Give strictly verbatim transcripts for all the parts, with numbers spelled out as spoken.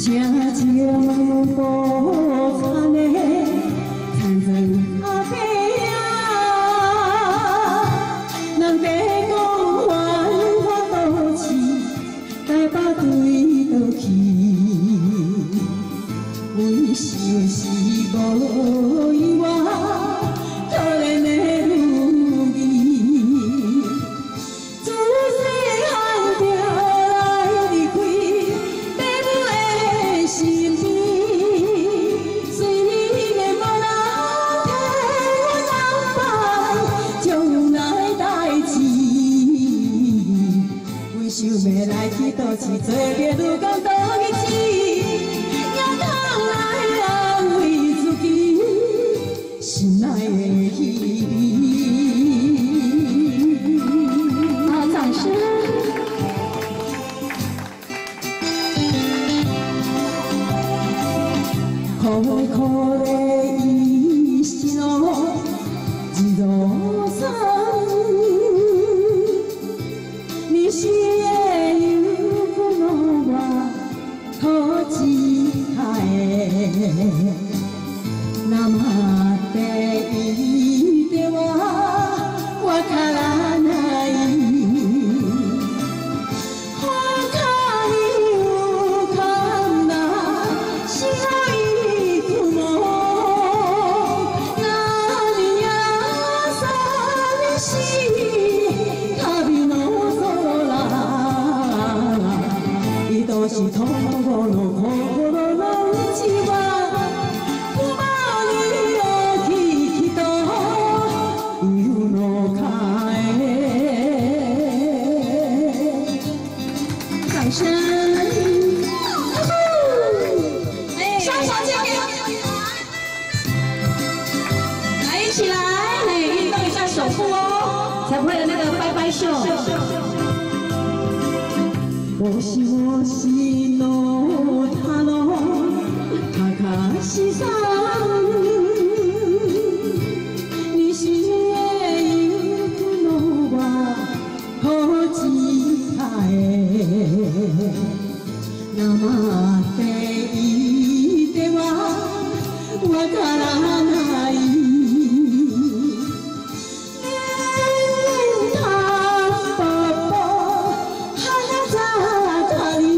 情情无残的残存阿伯啊，人地讲繁华都市，台北对倒去，阮就是无意外，可怜的女儿，自细汉就来离开爸母的身边，虽然无人替我安排将来代志，阮想要来去倒市做个女工倒日子，也通来安慰自己心爱的彼儿。好，掌声！苦苦的一生，一路上，你是会有苦恼我可知海的，那么得意的我，我卡拉奈，我卡里有看那是爱苦恼，那里呀啥的是卡比诺索拉，伊都是痛苦の心の内は。掌声！双手借给来，一起来，来运动一下手部哦，才不会有那个拜拜袖。我是我是诺塔罗卡卡西桑，你是会有苦恼我可知海。那么得意的我，我卡拉奈，念他爸爸哈拉扎卡里，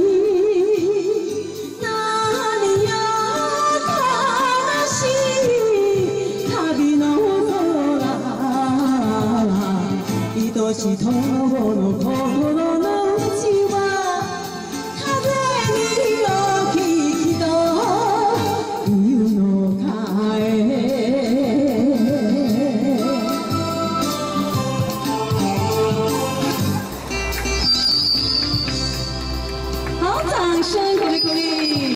那里呀卡那西卡比诺索拉，伊都是痛苦の心の内は。好，掌声鼓励鼓励。